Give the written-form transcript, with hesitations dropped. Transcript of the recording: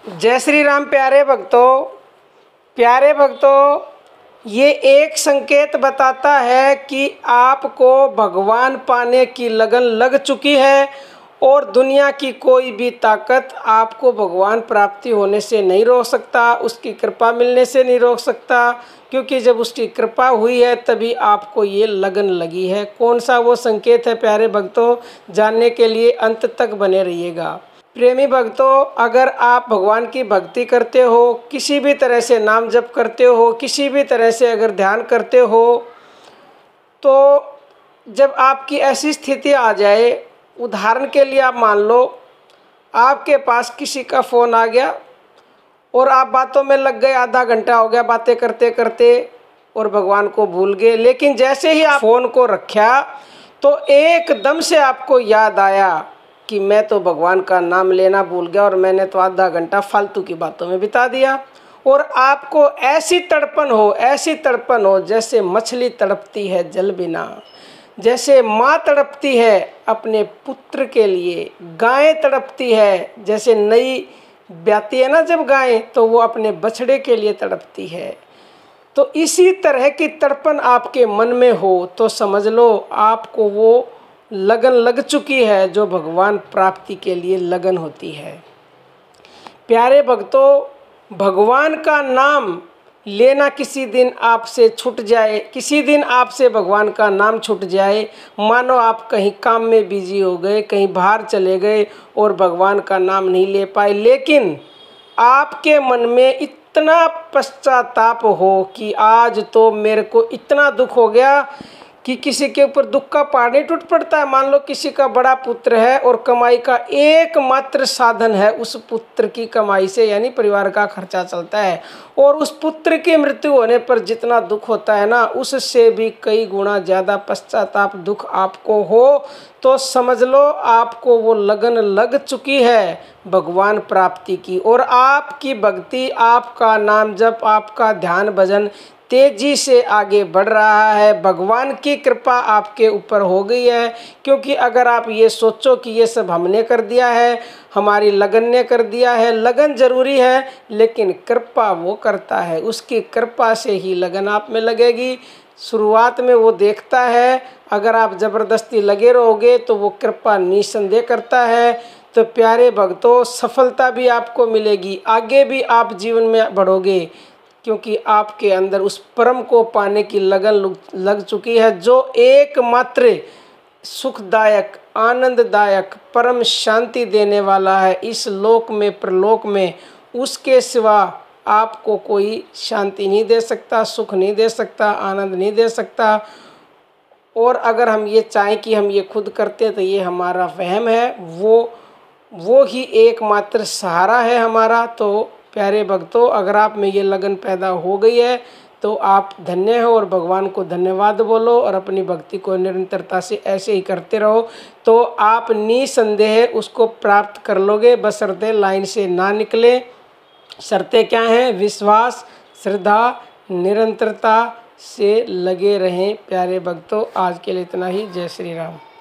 जय श्री राम। प्यारे भक्तों, ये एक संकेत बताता है कि आपको भगवान पाने की लगन लग चुकी है और दुनिया की कोई भी ताकत आपको भगवान प्राप्ति होने से नहीं रोक सकता, उसकी कृपा मिलने से नहीं रोक सकता, क्योंकि जब उसकी कृपा हुई है तभी आपको ये लगन लगी है। कौन सा वो संकेत है प्यारे भक्तों, जानने के लिए अंत तक बने रहिएगा। प्रेमी भक्तों, अगर आप भगवान की भक्ति करते हो, किसी भी तरह से नाम जप करते हो, किसी भी तरह से अगर ध्यान करते हो, तो जब आपकी ऐसी स्थिति आ जाए, उदाहरण के लिए आप मान लो आपके पास किसी का फ़ोन आ गया और आप बातों में लग गए, आधा घंटा हो गया बातें करते करते और भगवान को भूल गए। लेकिन जैसे ही आप फ़ोन को रखा तो एकदम से आपको याद आया कि मैं तो भगवान का नाम लेना भूल गया और मैंने तो आधा घंटा फालतू की बातों में बिता दिया। और आपको ऐसी तड़पन हो जैसे मछली तड़पती है जल बिना, जैसे माँ तड़पती है अपने पुत्र के लिए, गाय तड़पती है, जैसे नई ब्याती है ना जब गाय, तो वो अपने बछड़े के लिए तड़पती है। तो इसी तरह की तड़पन आपके मन में हो तो समझ लो आपको वो लगन लग चुकी है जो भगवान प्राप्ति के लिए लगन होती है। प्यारे भक्तों, भगवान का नाम लेना किसी दिन आपसे छूट जाए, किसी दिन आपसे भगवान का नाम छूट जाए, मानो आप कहीं काम में बिजी हो गए, कहीं बाहर चले गए और भगवान का नाम नहीं ले पाए, लेकिन आपके मन में इतना पश्चाताप हो कि आज तो मेरे को इतना दुख हो गया कि किसी के ऊपर दुख का पहाड़ नहीं टूट पड़ता है। मान लो किसी का बड़ा पुत्र है और कमाई का एकमात्र साधन है उस पुत्र की कमाई से, यानी परिवार का खर्चा चलता है, और उस पुत्र की मृत्यु होने पर जितना दुख होता है ना, उससे भी कई गुना ज़्यादा पश्चाताप दुख आपको हो, तो समझ लो आपको वो लगन लग चुकी है भगवान प्राप्ति की। और आपकी भक्ति, आपका नाम जप, आपका ध्यान भजन तेजी से आगे बढ़ रहा है। भगवान की कृपा आपके ऊपर हो गई है, क्योंकि अगर आप ये सोचो कि ये सब हमने कर दिया है, हमारी लगन ने कर दिया है, लगन जरूरी है लेकिन कृपा वो करता है, उसकी कृपा से ही लगन आप में लगेगी। शुरुआत में वो देखता है, अगर आप ज़बरदस्ती लगे रहोगे तो वो कृपा निसंदेह करता है। तो प्यारे भक्तों, सफलता भी आपको मिलेगी, आगे भी आप जीवन में बढ़ोगे, क्योंकि आपके अंदर उस परम को पाने की लगन लग चुकी है जो एकमात्र सुखदायक, आनंददायक, परम शांति देने वाला है। इस लोक में, प्रलोक में उसके सिवा आपको कोई शांति नहीं दे सकता, सुख नहीं दे सकता, आनंद नहीं दे सकता। और अगर हम ये चाहें कि हम ये खुद करते तो ये हमारा वहम है, वो ही एकमात्र सहारा है हमारा। तो प्यारे भक्तों, अगर आप में ये लगन पैदा हो गई है तो आप धन्य हो और भगवान को धन्यवाद बोलो और अपनी भक्ति को निरंतरता से ऐसे ही करते रहो, तो आप निसंदेह उसको प्राप्त कर लोगे, बशर्ते लाइन से ना निकले। शर्तें क्या हैं? विश्वास, श्रद्धा, निरंतरता से लगे रहें। प्यारे भक्तों, आज के लिए इतना ही। जय श्री राम।